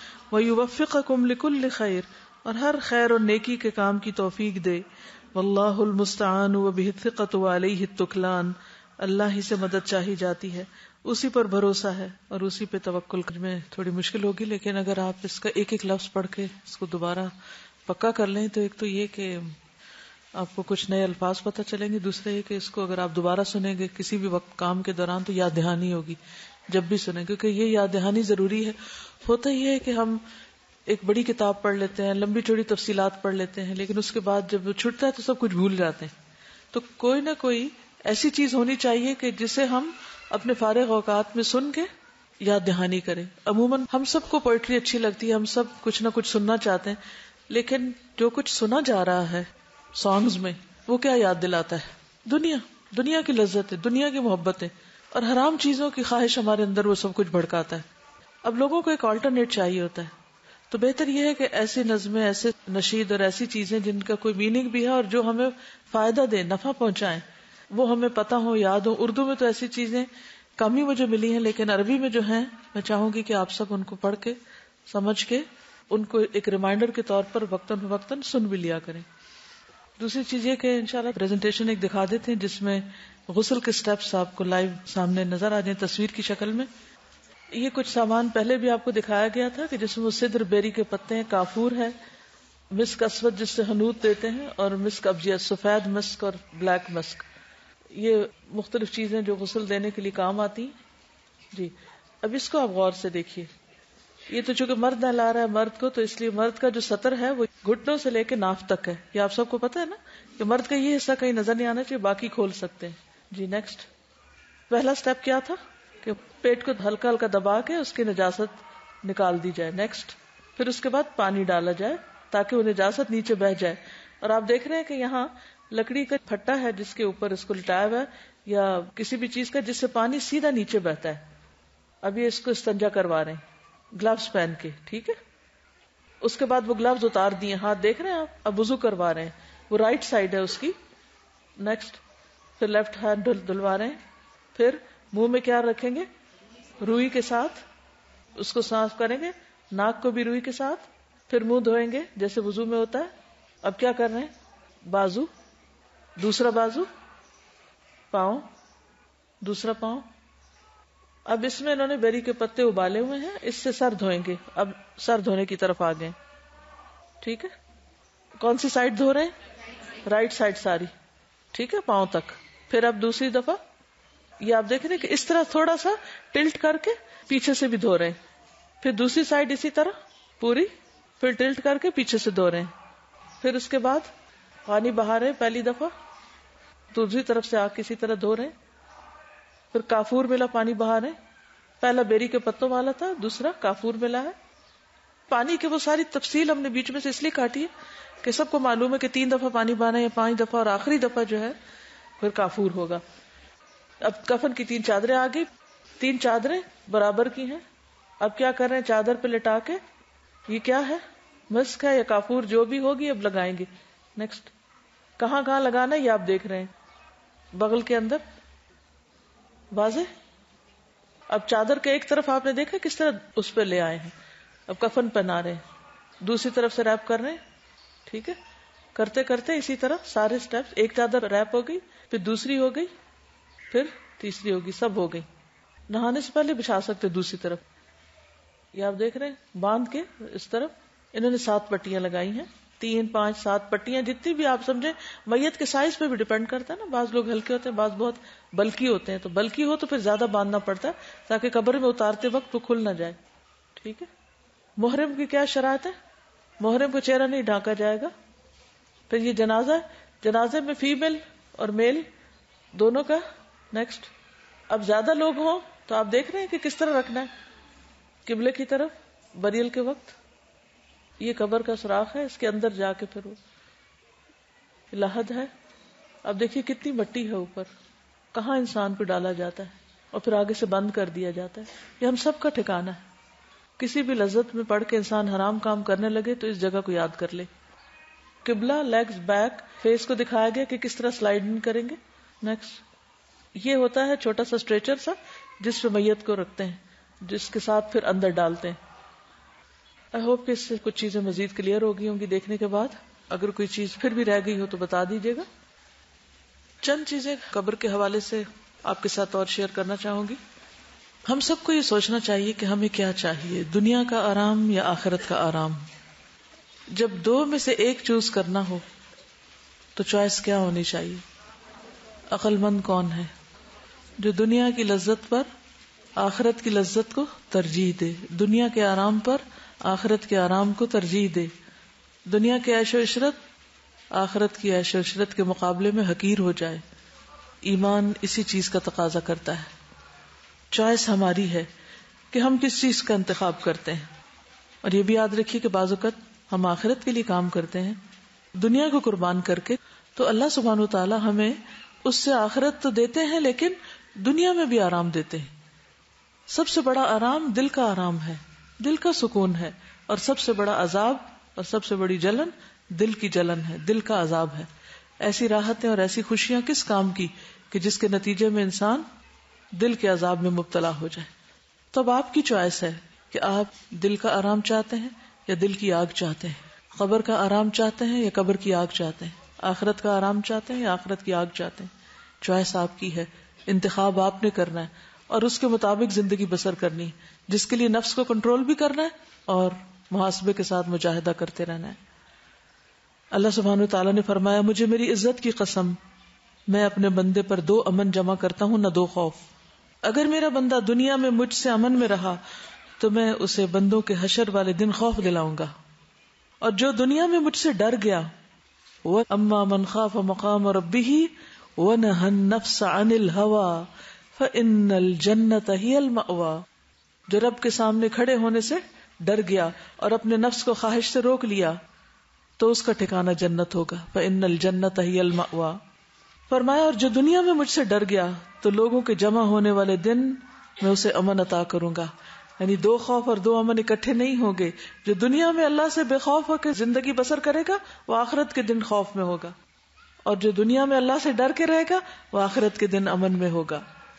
ویوفقکم لکل خیر، اور ہر خیر اور نیکی کے کام کی توفیق دے. واللہ المستعان وبہ الثقۃ وعلیہ التکلان. اللہ ہی سے مدد چاہی جاتی ہے، اسی پر بھروسہ ہے اور اسی پہ توکل. میں تھوڑی مشکل ہوگی لیکن اگر آپ اس کا ایک ایک لفظ پڑھ کے اس کو دوبارہ پکا کر لیں تو ایک تو یہ کہ آپ کو کچھ نئے الفاظ پتہ چلیں گے، دوسرا یہ کہ اس کو اگر آپ دوبارہ سنیں گے کسی بھی وقت کام کے دوران تو یاد دہانی ہوگی جب بھی سنیں، کیونکہ یہ یاد دہانی ضروری ہے. ہوتا یہ ہے کہ ہم ایک بڑی کتاب پڑھ لیتے ہیں، لمبی چوڑی تفصیلات پڑھ لیتے ہیں، لیکن اس کے بعد جب وہ چھٹتا ہے تو سب کچھ بھول جاتے ہیں. تو کوئی نہ کوئی ایسی چیز ہونی چاہیے کہ جسے ہم اپنے فارغ اوقات میں سن کے یاد دہانی کریں. عموماً ہم سب کو پوئٹری اچھی لگتی ہے، ہم سب کچھ نہ کچھ سننا چاہتے ہیں، لیکن جو کچھ سنا جا رہا ہے سانگز میں وہ کیا یاد دلاتا ہے؟ دنیا دنیا کی لذت ہے، دنیا کی محبتیں اور حرام چیزوں کی خواہش ہمارے اندر وہ سب کچھ بھڑکاتا ہے. اب لوگوں کو ایک آلٹرنیٹ چاہیے ہوتا ہے، تو بہتر یہ ہے کہ ایسی نظمیں، ایسے نشید اور ایسی چیزیں جن کا کوئی میننگ بھی ہے اور جو ہمیں فائدہ دے، نفع پہنچائیں، وہ ہمیں پتہ ہو، یاد ہو. اردو میں تو ایسی چیزیں کم ہی مجھے ملی ہیں، لیکن عربی میں جو ہیں میں چاہوں گی کہ آپ سب ان کو پڑھ کے سمجھ کے ان کو ایک ریمائنڈر کے طور پر وقتاً فوقتاً سن بھی لیا کریں. دوسری چیز یہ کہ انشاءاللہ پریزنٹیشن ایک دکھا دیتے ہیں جس میں غسل کے سٹیپس آپ کو لائیو سامنے نظر آ جائیں تصویر کی شکل میں. یہ کچھ سامان پہلے بھی آپ کو دکھایا گیا تھا کہ جس میں وہ سدر بیری کے پتے ہیں، کافور ہے، مسک اسود جس سے حنوط دیتے ہیں، اور مسک ابجیت، سفید مسک اور بلیک مسک. یہ مختلف چیزیں جو غسل دینے کے لیے کام آتی. جی اب اس کو آپ غور سے دیکھیے. یہ تو چونکہ مرد نہلا رہا ہے مرد کو، تو اس لیے مرد کا جو سطر ہے وہ گھٹنوں سے لے کے ناف تک ہے. یہ آپ سب کو پتا ہے نا کہ مرد کا یہ حصہ کہیں نظر نہیں آنا چاہیے، باقی کھول سکتے ہیں. جی نیکسٹ. پہلا سٹیپ کیا تھا کہ پیٹ کو ہلکا ہلکا دبا کے اس کی نجاست نکال دی جائے. نیکسٹ پھر اس کے بعد پانی ڈالا جائے تاکہ وہ نجاست نیچے بہہ جائے. اور آپ دیکھ رہے ہیں کہ یہاں لکڑی کا پھٹا ہے جس کے اوپر اس کو لٹایا ہوا ہے، یا کسی بھی چیز کا جس سے پانی سیدھا نیچے بہتا ہے. اب یہ اس کو استنجا کروا رہے ہیں گلوز پہن کے، ٹھیک ہے. اس کے بعد وہ گلوز اتار دیے، ہاتھ دیکھ رہے ہیں آپ. اب وضو کروا رہے ہیں، وہ رائٹ سائڈ ہے اس کی. نیکسٹ پھر لیفٹ ہینڈ دھلوا رہے ہیں. پھر منہ میں کیا رکھیں گے؟ روئی کے ساتھ اس کو صاف کریں گے، ناک کو بھی روئی کے ساتھ. پھر منہ دھوئیں گے جیسے وضو میں ہوتا ہے. اب کیا کر رہے ہیں؟ بازو، دوسرا بازو، پاؤں، دوسرا پاؤں. اب اس میں انہوں نے بیری کے پتے ابالے ہوئے ہیں، اس سے سر دھوئیں گے. اب سر دھونے کی طرف آ گئے، ٹھیک ہے. کون سی سائڈ دھو رہے ہیں؟ رائٹ سائڈ ساری، ٹھیک ہے، پاؤں تک. پھر اب دوسری دفعہ یہ آپ دیکھ رہے ہیں کہ اس طرح تھوڑا سا ٹلٹ کر کے پیچھے سے بھی دھو رہے ہیں. پھر دوسری سائڈ اسی طرح پوری پھر ٹلٹ کر کے پیچھے سے دھو رہے ہیں، پھر اس کے بعد پانی بہا رہے ہیں پہلی دفعہ، دوسری طرف سے آگ کسی طرح دھو رہے ہیں، پھر کافور ملا پانی بہا رہے ہیں، پہلا بیری کے پتوں والا تھا، دوسرا کافور ملا ہے. پانی کی وہ ساری تفصیل ہم نے بیچ میں سے اس لیے کاٹی ہے کہ سب کو معلوم ہے کہ تین دفعہ پانی بہانا ہے یا پانچ دفعہ، اور آخری دفعہ جو ہے پھر کافور ہوگا. اب کفن کی تین چادریں آ گئی، تین چادریں برابر کی ہیں. اب کیا کر رہے ہیں؟ چادر پہ لٹا کے یہ کیا ہے؟ مسک ہے یا کافور جو بھی ہوگی اب لگائیں گے. نیکسٹ کہاں کہاں لگانا ہے یہ آپ دیکھ رہے ہیں، بغل کے اندر واضح. اب چادر کے ایک طرف آپ نے دیکھا کس طرح اس پہ لے آئے ہیں، اب کفن پہنا رہے ہیں، دوسری طرف سے ریپ کر رہے ہیں. ٹھیک ہے، کرتے کرتے اسی طرح سارے سٹیپس، ایک چادر ریپ ہو گئی، پھر دوسری ہو گئی، پھر تیسری ہوگی، سب ہو گئی. نہانے سے پہلے بچھا سکتے دوسری طرف. یہ آپ دیکھ رہے ہیں باندھ کے اس طرف انہوں نے سات پٹیاں لگائی ہیں، تین پانچ سات پٹیاں، جتنی بھی آپ سمجھیں. میت کے سائز پہ بھی ڈیپینڈ کرتا ہے نا، بعض لوگ ہلکے ہوتے ہیں، بعض بہت بلکی ہوتے ہیں، تو بلکی ہو تو پھر زیادہ باندھنا پڑتا ہے تاکہ قبر میں اتارتے وقت وہ کھل نہ جائے. ٹھیک ہے. محرم کی کیا شرائط ہے؟ محرم کو چہرہ نہیں ڈھانکا جائے گا. پھر یہ جنازہ ہے، جنازے میں فیمیل اور میل دونوں کا. نیکسٹ اب زیادہ لوگ ہوں تو آپ دیکھ رہے ہیں کہ کس طرح رکھنا ہے، قبلے کی طرف بریل کے وقت. یہ قبر کا سوراخ ہے، اس کے اندر جا کے پھر وہ لحد ہے. اب دیکھیے کتنی مٹی ہے اوپر، کہاں انسان کو ڈالا جاتا ہے اور پھر آگے سے بند کر دیا جاتا ہے. یہ ہم سب کا ٹھکانہ ہے. کسی بھی لذت میں پڑھ کے انسان حرام کام کرنے لگے تو اس جگہ کو یاد کر لے. قبلہ، لیگز، بیک، فیس کو دکھایا گیا کہ کس طرح سلائڈنگ کریں گے. نیکسٹ یہ ہوتا ہے چھوٹا سا اسٹریچر سا جس پہ میت کو رکھتے ہیں، جس کے ساتھ پھر اندر ڈالتے ہیں. آئی ہوپ کہ اس سے کچھ چیزیں مزید کلیئر ہو گئی ہوں گی دیکھنے کے بعد. اگر کوئی چیز پھر بھی رہ گئی ہو تو بتا دیجیے گا. چند چیزیں قبر کے حوالے سے آپ کے ساتھ اور شیئر کرنا چاہوں گی. ہم سب کو یہ سوچنا چاہیے کہ ہمیں کیا چاہیے، دنیا کا آرام یا آخرت کا آرام. جب دو میں سے ایک چوز کرنا ہو تو چوائس کیا ہونی چاہیے؟ عقل مند کون ہے جو دنیا کی لذت پر آخرت کی لذت کو ترجیح دے، دنیا کے آرام پر آخرت کے آرام کو ترجیح دے، دنیا کے عیش و عشرت آخرت کی عیش و عشرت کے مقابلے میں حقیر ہو جائے. ایمان اسی چیز کا تقاضا کرتا ہے. چوائس ہماری ہے کہ ہم کس چیز کا انتخاب کرتے ہیں. اور یہ بھی یاد رکھیے کہ بعض اوقات ہم آخرت کے لیے کام کرتے ہیں دنیا کو قربان کر کے، تو اللہ سبحانہ و تعالی ہمیں اس سے آخرت تو دیتے ہیں لیکن دنیا میں بھی آرام دیتے ہیں. سب سے بڑا آرام دل کا آرام ہے، دل کا سکون ہے، اور سب سے بڑا عذاب اور سب سے بڑی جلن دل کی جلن ہے، دل کا عذاب ہے. ایسی راحتیں اور ایسی خوشیاں کس کام کی کہ جس کے نتیجے میں انسان دل کے عذاب میں مبتلا ہو جائے. تو اب آپ کی چوائس ہے کہ آپ دل کا آرام چاہتے ہیں یا دل کی آگ چاہتے ہیں، قبر کا آرام چاہتے ہیں یا قبر کی آگ چاہتے ہیں، آخرت کا آرام چاہتے ہیں یا آخرت کی آگ چاہتے ہیں. چوائس آپ کی ہے، انتخاب آپ نے کرنا ہے اور اس کے مطابق زندگی بسر کرنی ہے، جس کے لیے نفس کو کنٹرول بھی کرنا ہے اور محاسبے کے ساتھ مجاہدہ کرتے رہنا ہے. اللہ سبحانہ و تعالیٰ نے فرمایا، مجھے میری عزت کی قسم، میں اپنے بندے پر دو امن جمع کرتا ہوں، نہ دو خوف. اگر میرا بندہ دنیا میں مجھ سے امن میں رہا تو میں اسے بندوں کے حشر والے دن خوف دلاؤں گا، اور جو دنیا میں مجھ سے ڈر گیا، وَأَمَّا مَنْ خَافَ مَقَامَ رَبِّهِ وَنَهَى النَّفْسَ عَنِ الْهَوَى فَإِنَّ الْجَنَّةَ هِيَ الْمَأْوَى، جو رب کے سامنے کھڑے ہونے سے ڈر گیا اور اپنے نفس کو خواہش سے روک لیا تو اس کا ٹھکانہ جنت ہوگا. فَإِنَّ الْجَنَّةَ هِيَ الْمَأْوَى. فرمایا اور جو دنیا میں مجھ سے ڈر گیا تو لوگوں کے جمع ہونے والے دن میں اسے امن عطا کروں گا. یعنی دو خوف اور دو امن اکٹھے نہیں ہوں گے. جو دنیا میں اللہ سے بے خوف ہو کے زندگی بسر کرے گا وہ آخرت کے دن خوف میں ہوگا، اور جو دنیا میں اللہ سے ڈر کے رہے گا وہ آخرت کے دن امن میں ہوگا.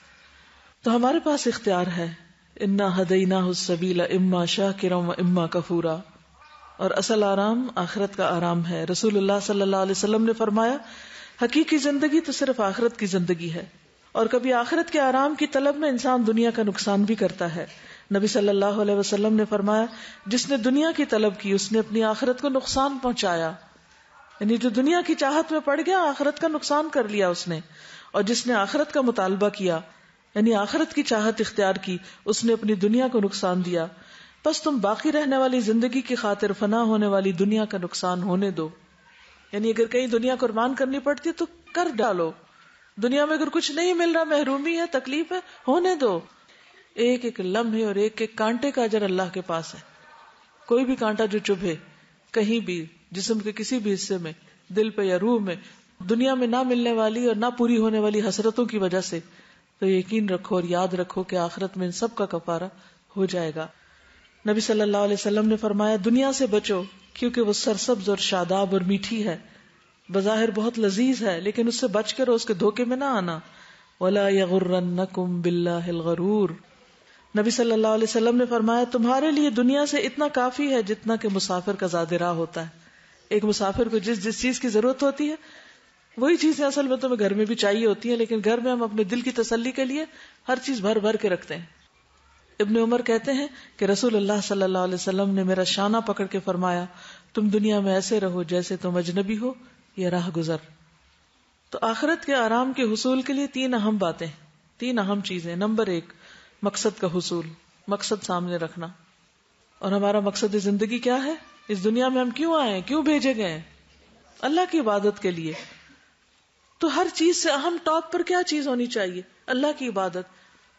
تو ہمارے پاس اختیار ہے، انا ہدیناہ السبیل اما شاکرا و اما کفورا. اور اصل آرام آخرت کا آرام ہے. رسول اللہ صلی اللہ علیہ وسلم نے فرمایا، حقیقی زندگی تو صرف آخرت کی زندگی ہے، اور کبھی آخرت کے آرام کی طلب میں انسان دنیا کا نقصان بھی کرتا ہے. نبی صلی اللہ علیہ وسلم نے فرمایا، جس نے دنیا کی طلب کی اس نے اپنی آخرت کو نقصان پہنچایا. یعنی جو دنیا کی چاہت میں پڑ گیا آخرت کا نقصان کر لیا اس نے، اور جس نے آخرت کا مطالبہ کیا یعنی آخرت کی چاہت اختیار کی اس نے اپنی دنیا کو نقصان دیا. پس تم باقی رہنے والی زندگی کی خاطر فنا ہونے والی دنیا کا نقصان ہونے دو. یعنی اگر کہیں دنیا قربان کرنی پڑتی ہے تو کر ڈالو. دنیا میں اگر کچھ نہیں مل رہا، محرومی ہے، تکلیف ہے، ہونے دو. ایک ایک لمحے اور ایک ایک کانٹے کا اجر اللہ کے پاس ہے. کوئی بھی کانٹا جو چبھے کہیں بھی جسم کے کسی بھی حصے میں، دل پہ یا روح میں، دنیا میں نہ ملنے والی اور نہ پوری ہونے والی حسرتوں کی وجہ سے، تو یقین رکھو اور یاد رکھو کہ آخرت میں ان سب کا کفارہ ہو جائے گا. نبی صلی اللہ علیہ وسلم نے فرمایا دنیا سے بچو کیونکہ وہ سرسبز اور شاداب اور میٹھی ہے، بظاہر بہت لذیذ ہے، لیکن اس سے بچ کر اس کے دھوکے میں نہ آنا. وَلَا يَغُرَّنَّكُمْ بِاللَّهِ الْغَرُورُ. نبی صلی اللہ علیہ وسلم نے فرمایا تمہارے لیے دنیا سے اتنا کافی ہے جتنا کہ مسافر کا زاد راہ ہوتا ہے. ایک مسافر کو جس جس چیز کی ضرورت ہوتی ہے وہی چیزیں اصل میں تمہیں گھر میں بھی چاہیے ہوتی ہیں، لیکن گھر میں ہم اپنے دل کی تسلی کے لیے ہر چیز بھر بھر کے رکھتے ہیں. ابن عمر کہتے ہیں کہ رسول اللہ صلی اللہ علیہ وسلم نے میرا شانہ پکڑ کے فرمایا تم دنیا میں ایسے رہو جیسے تم اجنبی ہو یا راہ گزر. تو آخرت کے آرام کے حصول کے لیے تین اہم باتیں، تین اہم چیزیں. نمبر ایک، مقصد کا حصول، مقصد سامنے رکھنا. اور ہمارا مقصد زندگی کیا ہے؟ اس دنیا میں ہم کیوں آئے ہیں، کیوں بھیجے گئے ہیں؟ اللہ کی عبادت کے لیے. تو ہر چیز سے اہم ٹاپ پر کیا چیز ہونی چاہیے؟ اللہ کی عبادت.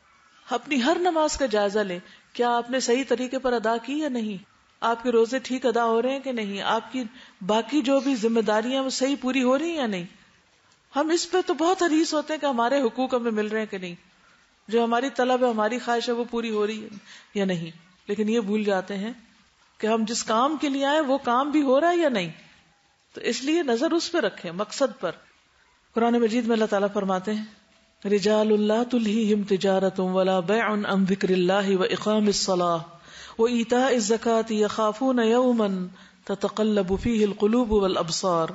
اپنی ہر نماز کا جائزہ لیں، کیا آپ نے صحیح طریقے پر ادا کی یا نہیں؟ آپ کے روزے ٹھیک ادا ہو رہے ہیں کہ نہیں؟ آپ کی باقی جو بھی ذمہ داریاں وہ صحیح پوری ہو رہی ہیں یا نہیں؟ ہم اس پہ تو بہت حریص ہوتے ہیں کہ ہمارے حقوق ہمیں مل رہے ہیں کہ نہیں، جو ہماری طلب ہے، ہماری خواہش ہے، وہ پوری ہو رہی ہے یا نہیں. لیکن یہ بھول جاتے ہیں کہ ہم جس کام کے لیے آئے وہ کام بھی ہو رہا ہے یا نہیں. تو اس لیے نظر اس پہ رکھیں، مقصد پر. قرآن مجید میں اللہ تعالیٰ فرماتے ہیں رجال لا تلہیہم تجارۃ ولا بیع عن ذکر اللہ واقام الصلاۃ وایتاء الزکاۃ یخافون یوما تتقلب فیہ القلوب والابصار.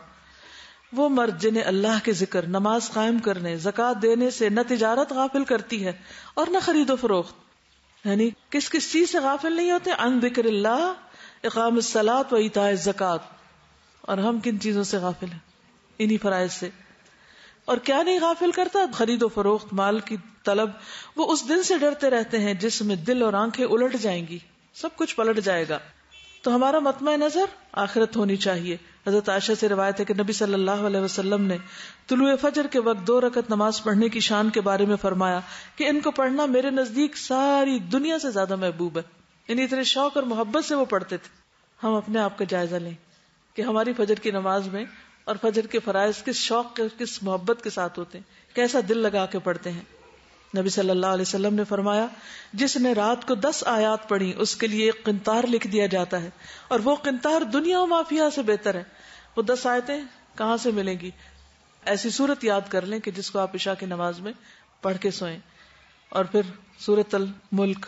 وہ مرد جنہیں اللہ کے ذکر، نماز قائم کرنے، زکوٰۃ دینے سے نہ تجارت غافل کرتی ہے اور نہ خرید و فروخت. یعنی کس کس چیز سے غافل نہیں ہوتے؟ عن ذکر اللہ، اقام الصلاۃ و ایتاء الزکاۃ. اور ہم کن چیزوں سے غافل ہیں؟ انہی فرائض سے. اور کیا نہیں غافل کرتا؟ خرید و فروخت، مال کی طلب. وہ اس دن سے ڈرتے رہتے ہیں جس میں دل اور آنکھیں الٹ جائیں گی، سب کچھ پلٹ جائے گا. تو ہمارا مطمع نظر آخرت ہونی چاہیے. حضرت عائشہ سے روایت ہے کہ نبی صلی اللہ علیہ وسلم نے طلوع فجر کے وقت دو رکعت نماز پڑھنے کی شان کے بارے میں فرمایا کہ ان کو پڑھنا میرے نزدیک ساری دنیا سے زیادہ محبوب ہے. یعنی اتنے شوق اور محبت سے وہ پڑھتے تھے. ہم اپنے آپ کا جائزہ لیں کہ ہماری فجر کی نماز میں اور فجر کے فرائض کس شوق کے، کس محبت کے ساتھ ہوتے ہیں، کیسا دل لگا کے پڑھتے ہیں. نبی صلی اللہ علیہ وسلم نے فرمایا جس نے رات کو دس آیات پڑھی اس کے لیے ایک قنطار لکھ دیا جاتا ہے، اور وہ قنطار دنیا و مافیہ سے بہتر ہے. وہ دس آیتیں کہاں سے ملیں گی؟ ایسی صورت یاد کر لیں کہ جس کو آپ عشاء کی نماز میں پڑھ کے سوئیں. اور پھر سورۃ الملک.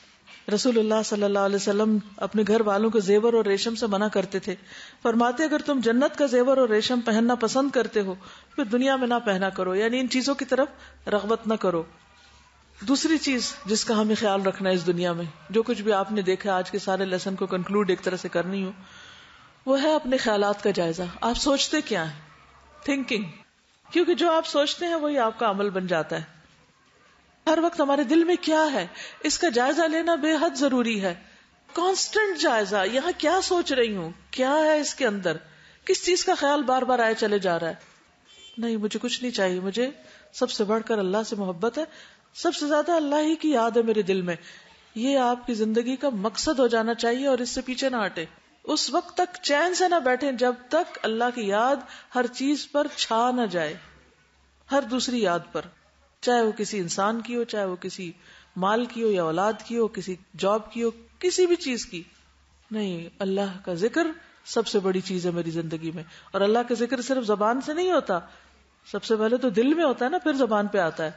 رسول اللہ صلی اللہ علیہ وسلم اپنے گھر والوں کو زیور اور ریشم سے منع کرتے تھے. فرماتے اگر تم جنت کا زیور اور ریشم پہننا پسند کرتے ہو پھر دنیا میں نہ پہنا کرو، یعنی ان چیزوں کی طرف رغبت نہ کرو. دوسری چیز جس کا ہمیں خیال رکھنا ہے اس دنیا میں، جو کچھ بھی آپ نے دیکھا، آج کے سارے لیسن کو کنکلوڈ ایک طرح سے کرنی ہو، وہ ہے اپنے خیالات کا جائزہ. آپ سوچتے کیا ہیں؟ تھنکنگ. کیونکہ جو آپ سوچتے ہیں وہی آپ کا عمل بن جاتا ہے. ہر وقت ہمارے دل میں کیا ہے اس کا جائزہ لینا بے حد ضروری ہے. کانسٹنٹ جائزہ، یہاں کیا سوچ رہی ہوں، کیا ہے اس کے اندر، کس چیز کا خیال بار بار آئے چلے جا رہا ہے. نہیں، مجھے کچھ نہیں چاہیے، مجھے سب سے بڑھ کر اللہ سے محبت ہے، سب سے زیادہ اللہ ہی کی یاد ہے میرے دل میں. یہ آپ کی زندگی کا مقصد ہو جانا چاہیے اور اس سے پیچھے نہ ہٹے. اس وقت تک چین سے نہ بیٹھیں جب تک اللہ کی یاد ہر چیز پر چھا نہ جائے، ہر دوسری یاد پر، چاہے وہ کسی انسان کی ہو، چاہے وہ کسی مال کی ہو یا اولاد کی ہو، کسی جاب کی ہو، کسی بھی چیز کی. نہیں، اللہ کا ذکر سب سے بڑی چیز ہے میری زندگی میں. اور اللہ کا ذکر صرف زبان سے نہیں ہوتا، سب سے پہلے تو دل میں ہوتا ہے نا، پھر زبان پہ آتا ہے.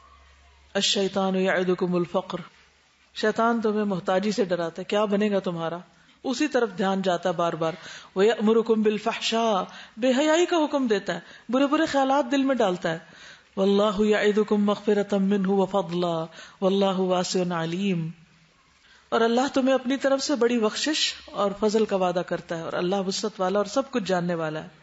الشیطان یعدکم الفقر. شیطان تمہیں محتاجی سے ڈراتا ہے، کیا بنے گا تمہارا، اسی طرف دھیان جاتا ہے بار بار. وَيَأْمُرُكُمْ بِالْفَحْشَاءِ. بے حیائی کا حکم دیتا ہے، برے برے خیالات دل میں ڈالتا ہے. وَاللَّهُ يَعِدُكُمْ مَغْفِرَةً مِّنْهُ وَفَضْلًا وَاللَّهُ وَاسِعٌ عَلِيمٌ. اور اللہ تمہیں اپنی طرف سے بڑی بخشش اور فضل کا وعدہ کرتا ہے، اور اللہ وسعت والا اور سب کچھ جاننے والا ہے.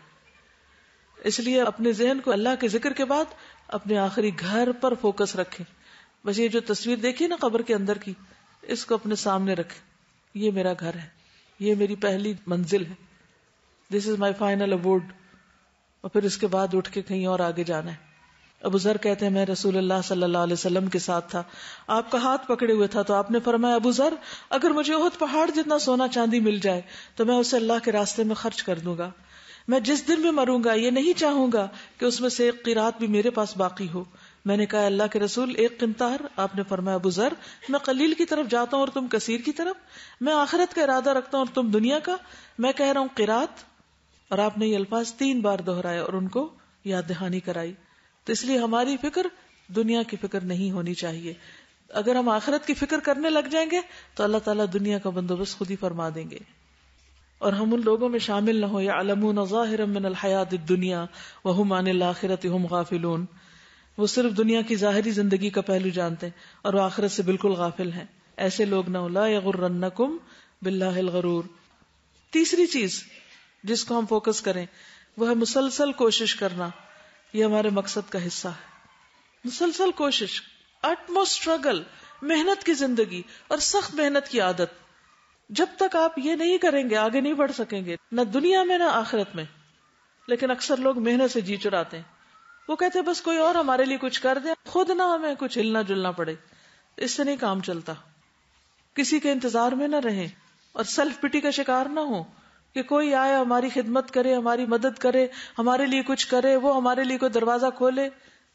اس لیے اپنے ذہن کو اللہ کے ذکر کے بعد اپنے آخری گھر پر فوکس رکھیں. بس یہ جو تصویر دیکھی نا قبر کے اندر کی، اس کو اپنے سامنے رکھیں یہ میرا گھر ہے, یہ میری پہلی منزل ہے, دس از مائی فائنل ابورڈ, اور پھر اس کے بعد اٹھ کے کہیں اور آگے جانا ہے. ابو ذر کہتے ہیں میں رسول اللہ صلی اللہ علیہ وسلم کے ساتھ تھا, آپ کا ہاتھ پکڑے ہوئے تھا, تو آپ نے فرمایا ابو ذر اگر مجھے احد پہاڑ جتنا سونا چاندی مل جائے تو میں اسے اللہ کے راستے میں خرچ کر دوں گا. میں جس دن بھی مروں گا یہ نہیں چاہوں گا کہ اس میں سے ایک قیرات بھی میرے پاس باقی ہو. میں نے کہا اللہ کے رسول ایک قنطار؟ آپ نے فرمایا ابو ذر میں قلیل کی طرف جاتا ہوں اور تم کثیر کی طرف, میں آخرت کا ارادہ رکھتا ہوں اور تم دنیا کا, میں کہہ رہا ہوں قیرات. اور آپ نے یہ الفاظ تین بار دہرائے اور ان کو یاد دہانی کرائی. تو اس لیے ہماری فکر دنیا کی فکر نہیں ہونی چاہیے. اگر ہم آخرت کی فکر کرنے لگ جائیں گے تو اللہ تعالیٰ دنیا کا بندوبست خود ہی فرما دیں گے, اور ہم ان لوگوں میں شامل نہ ہو یعلمون ظاہرا من الحیات الدنیا وہم عن الآخرۃ ہم غافلون. وہ صرف دنیا کی ظاہری زندگی کا پہلو جانتے ہیں اور وہ آخرت سے بالکل غافل ہیں. ایسے لوگ نہ ہو. لا یغرنکم باللہ الغرور. تیسری چیز جس کو ہم فوکس کریں وہ ہے مسلسل کوشش کرنا. یہ ہمارے مقصد کا حصہ ہے. مسلسل کوشش, اٹموسٹ اسٹرگل, محنت کی زندگی اور سخت محنت کی عادت. جب تک آپ یہ نہیں کریں گے آگے نہیں بڑھ سکیں گے, نہ دنیا میں نہ آخرت میں. لیکن اکثر لوگ محنت سے جی چراتے ہیں. وہ کہتے ہیں بس کوئی اور ہمارے لیے کچھ کر دے, خود نہ ہمیں کچھ ہلنا جلنا پڑے. اس سے نہیں کام چلتا. کسی کے انتظار میں نہ رہیں اور سیلف پٹی کا شکار نہ ہو کہ کوئی آئے ہماری خدمت کرے, ہماری مدد کرے, ہمارے لیے کچھ کرے, وہ ہمارے لیے کوئی دروازہ کھولے.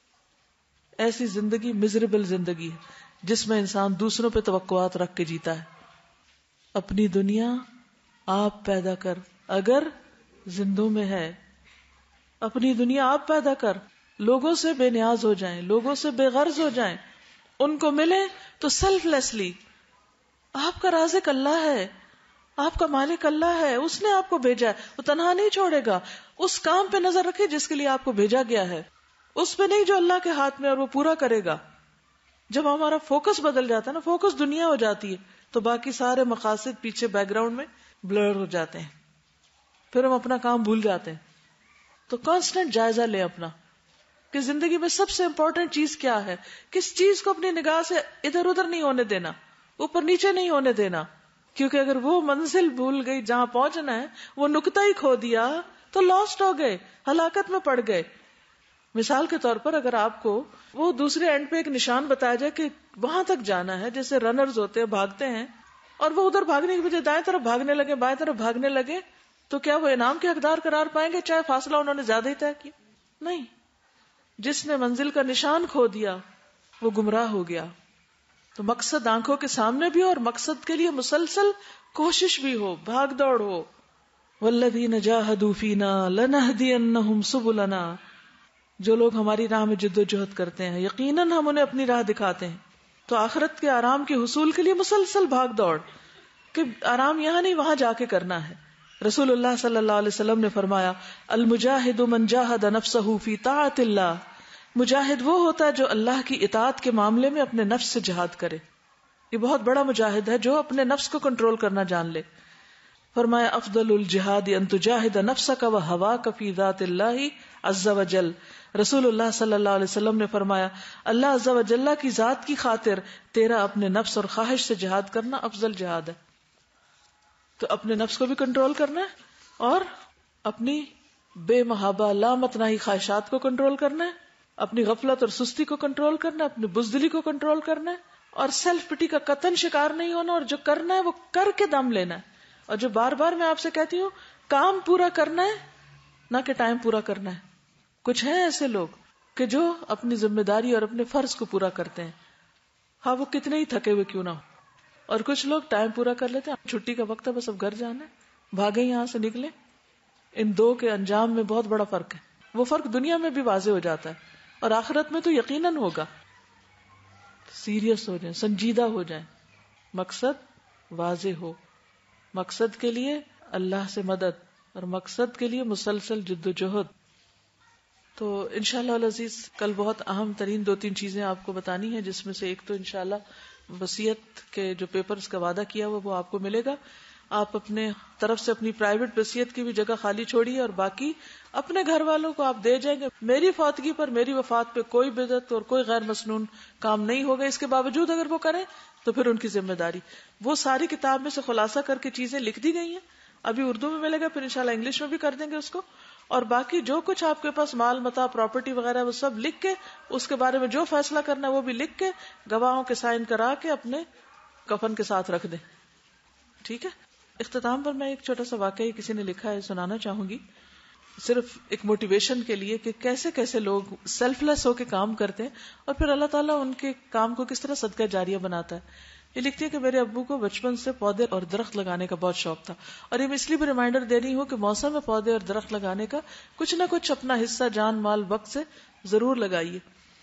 ایسی زندگی مزریبل زندگی ہے جس میں انسان دوسروں پہ توقعات رکھ کے جیتا ہے. اپنی دنیا آپ پیدا کر اگر زندوں میں ہے. اپنی دنیا آپ پیدا کر, لوگوں سے بے نیاز ہو جائیں, لوگوں سے بے غرض ہو جائیں, ان کو ملے تو سیلف لیسلی. آپ کا رازق اللہ ہے, آپ کا مالک اللہ ہے, اس نے آپ کو بھیجا ہے, وہ تنہا نہیں چھوڑے گا. اس کام پہ نظر رکھے جس کے لیے آپ کو بھیجا گیا ہے, اس پہ نہیں جو اللہ کے ہاتھ میں اور وہ پورا کرے گا. جب ہمارا فوکس بدل جاتا ہے نا, فوکس دنیا ہو جاتی ہے, تو باقی سارے مقاصد پیچھے بیک گراؤنڈ میں بلر ہو جاتے ہیں, پھر ہم اپنا کام بھول جاتے ہیں. تو کانسٹنٹ جائزہ لیں اپنا کہ زندگی میں سب سے امپورٹنٹ چیز کیا ہے, کس چیز کو اپنی نگاہ سے ادھر ادھر نہیں ہونے دینا, اوپر نیچے نہیں ہونے دینا. کیونکہ اگر وہ منزل بھول گئی جہاں پہنچنا ہے, وہ نقطہ ہی کھو دیا تو لاسٹ ہو گئے, ہلاکت میں پڑ گئے. مثال کے طور پر اگر آپ کو وہ دوسرے اینڈ پہ ایک نشان بتایا جائے کہ وہاں تک جانا ہے, جیسے رنرز ہوتے ہیں بھاگتے ہیں, اور وہ ادھر بھاگنے کی بجائے دائیں طرف بھاگنے لگے, بائیں طرف بھاگنے لگے, تو کیا وہ انعام کے حقدار قرار پائیں گے چاہے فاصلہ انہوں نے زیادہ ہی طے کیا؟ نہیں. جس نے منزل کا نشان کھو دیا وہ گمراہ ہو گیا. تو مقصد آنکھوں کے سامنے بھی ہو اور مقصد کے لیے مسلسل کوشش بھی ہو, بھاگ دوڑ ہو. والذین جاہدوا فینا لنہدینہم سبلنا. جو لوگ ہماری راہ میں جد و جہد کرتے ہیں یقیناً ہم انہیں اپنی راہ دکھاتے ہیں. تو آخرت کے آرام کے حصول کے لیے مسلسل بھاگ دوڑ, کہ آرام یہاں نہیں وہاں جا کے کرنا ہے. رسول اللہ صلی اللہ علیہ وسلم نے فرمایا المجاہد من جاہد نفسہ فی طاعت اللہ. مجاہد وہ ہوتا ہے جو اللہ کی اطاعت کے معاملے میں اپنے نفس سے جہاد کرے. یہ بہت بڑا مجاہد ہے جو اپنے نفس کو کنٹرول کرنا جان لے. فرمایا افضل الجہاد ان تجاہد نفسک وہواک فی ذات اللہ عز وجل. رسول اللہ صلی اللہ علیہ وسلم نے فرمایا اللہ عز وجل کی ذات کی خاطر تیرا اپنے نفس اور خواہش سے جہاد کرنا افضل جہاد ہے. تو اپنے نفس کو بھی کنٹرول کرنا ہے اور اپنی بے محابہ لامتناہی خواہشات کو کنٹرول کرنا ہے, اپنی غفلت اور سستی کو کنٹرول کرنا ہے, اپنی بزدلی کو کنٹرول کرنا ہے, اور سیلف پٹی کا قطن شکار نہیں ہونا, اور جو کرنا ہے وہ کر کے دم لینا ہے. اور جو بار بار میں آپ سے کہتی ہوں کام پورا کرنا ہے نہ کہ ٹائم پورا کرنا ہے. کچھ ہیں ایسے لوگ کہ جو اپنی ذمہ داری اور اپنے فرض کو پورا کرتے ہیں, ہاں وہ کتنے ہی تھکے ہوئے کیوں نہ ہو. اور کچھ لوگ ٹائم پورا کر لیتے ہیں, چھٹی کا وقت ہے بس اب گھر جانا ہے, بھاگے یہاں سے نکلے. ان دو کے انجام میں بہت بڑا فرق ہے. وہ فرق دنیا میں بھی واضح ہو جاتا ہے اور آخرت میں تو یقیناً ہوگا. سیریس ہو جائیں, سنجیدہ ہو جائیں, مقصد واضح ہو, مقصد کے لیے اللہ سے مدد اور مقصد کے لیے مسلسل جد و جہد. تو انشاءاللہ العزیز کل بہت اہم ترین دو تین چیزیں آپ کو بتانی ہیں, جس میں سے ایک تو انشاءاللہ وصیت کے جو پیپرز کا وعدہ کیا ہوا وہ آپ کو ملے گا, آپ اپنے طرف سے اپنی پرائیویٹ وصیت کی بھی جگہ خالی چھوڑیے اور باقی اپنے گھر والوں کو آپ دے جائیں گے. میری فوتگی پر میری وفات پہ کوئی بدعت اور کوئی غیر مسنون کام نہیں ہوگا. اس کے باوجود اگر وہ کریں تو پھر ان کی ذمہ داری. وہ ساری کتاب میں سے خلاصہ کر کے چیزیں لکھ دی گئی ہیں, ابھی اردو میں ملے گا, پھر انشاءاللہ انگلش میں بھی کر دیں گے اس کو. اور باقی جو کچھ آپ کے پاس مال متاع پراپرٹی وغیرہ وہ سب لکھ کے, اس کے بارے میں جو فیصلہ کرنا ہے وہ بھی لکھ کے گواہوں کے سائن کرا کے اپنے کفن کے ساتھ رکھ دیں. ٹھیک ہے. اختتام پر میں ایک چھوٹا سا واقعہ کسی نے لکھا ہے سنانا چاہوں گی, صرف ایک موٹیویشن کے لیے کہ کیسے کیسے لوگ سیلف لیس ہو کے کام کرتے ہیں اور پھر اللہ تعالیٰ ان کے کام کو کس طرح صدقہ جاریہ بناتا ہے. یہ لکھتی ہے کہ میرے ابو کو بچپن سے پودے اور درخت لگانے کا بہت شوق تھا, اور یہ میں اس لیے بھی ریمائنڈر دے رہی ہوں کہ موسم میں پودے اور درخت لگانے کا کچھ نہ کچھ اپنا حصہ جان مال وقت سے ضرور لگائیے.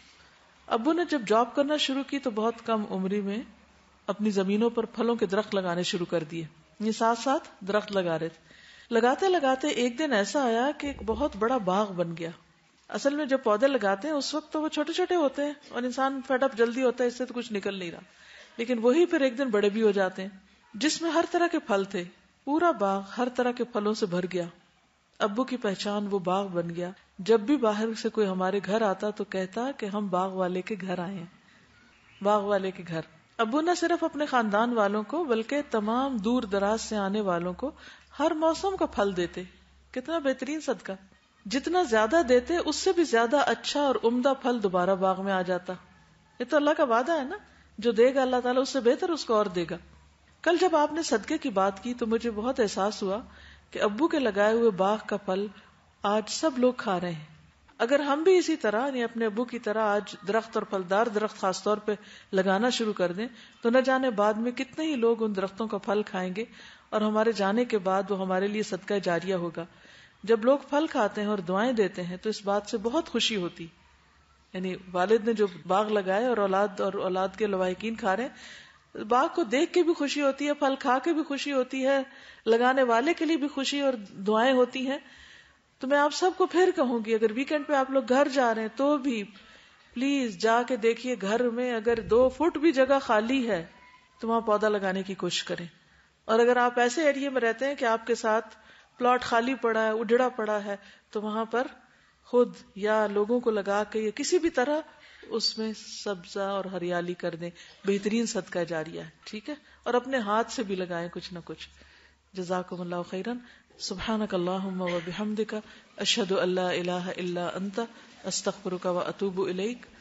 ابو نے جب جاب کرنا شروع کی تو بہت کم عمری میں اپنی زمینوں پر پھلوں کے درخت لگانے شروع کر دیے. یہ ساتھ ساتھ درخت لگا رہے تھے. لگاتے لگاتے ایک دن ایسا آیا کہ ایک بہت بڑا باغ بن گیا. اصل میں جب پودے لگاتے ہیں اس وقت تو وہ چھوٹے چھوٹے ہوتے ہیں اور انسان فیڈ اپ جلدی ہوتا ہے, اس سے تو کچھ نکل نہیں رہا, لیکن وہی پھر ایک دن بڑے بھی ہو جاتے ہیں, جس میں ہر طرح کے پھل تھے. پورا باغ ہر طرح کے پھلوں سے بھر گیا. ابو کی پہچان وہ باغ بن گیا. جب بھی باہر سے کوئی ہمارے گھر آتا تو کہتا کہ ہم باغ والے کے گھر آئے ہیں, باغ والے کے گھر. ابو نہ صرف اپنے خاندان والوں کو بلکہ تمام دور دراز سے آنے والوں کو ہر موسم کا پھل دیتے. کتنا بہترین صدقہ. جتنا زیادہ دیتے اس سے بھی زیادہ اچھا اور عمدہ پھل دوبارہ باغ میں آ جاتا. یہ تو اللہ کا وعدہ ہے نا, جو دے گا اللہ تعالیٰ اس سے بہتر اس کو اور دے گا. کل جب آپ نے صدقے کی بات کی تو مجھے بہت احساس ہوا کہ ابو کے لگائے ہوئے باغ کا پھل آج سب لوگ کھا رہے ہیں. اگر ہم بھی اسی طرح یعنی اپنے ابو کی طرح آج درخت اور پھلدار درخت خاص طور پہ لگانا شروع کر دیں تو نہ جانے بعد میں کتنے ہی لوگ ان درختوں کا پھل کھائیں گے, اور ہمارے جانے کے بعد وہ ہمارے لیے صدقہ جاریہ ہوگا. جب لوگ پھل کھاتے ہیں اور دعائیں دیتے ہیں تو اس بات سے بہت خوشی ہوتی. یعنی والد نے جو باغ لگائے اور اولاد اور اولاد کے لواحقین کھا رہے ہیں, باغ کو دیکھ کے بھی خوشی ہوتی ہے, پھل کھا کے بھی خوشی ہوتی ہے, لگانے والے کے لیے بھی خوشی اور دعائیں ہوتی ہیں. تو میں آپ سب کو پھر کہوں گی, اگر ویکینڈ پہ آپ لوگ گھر جا رہے ہیں تو بھی پلیز جا کے دیکھیے گھر میں اگر دو فٹ بھی جگہ خالی ہے تو وہاں پودا لگانے کی کوشش کریں. اور اگر آپ ایسے ایریے میں رہتے ہیں کہ آپ کے ساتھ پلاٹ خالی پڑا ہے, اجڑا پڑا ہے, تو وہاں پر خود یا لوگوں کو لگا کے یا کسی بھی طرح اس میں سبزہ اور ہریالی کر دیں. بہترین صدقہ جاریہ ہے. ٹھیک ہے. اور اپنے ہاتھ سے بھی لگائیں کچھ نہ کچھ. جزاکم اللہ خیرن. سبحانک اللہم و بحمدک اشہد ان لا الہ الا انت استغفرک و اتوب الیک.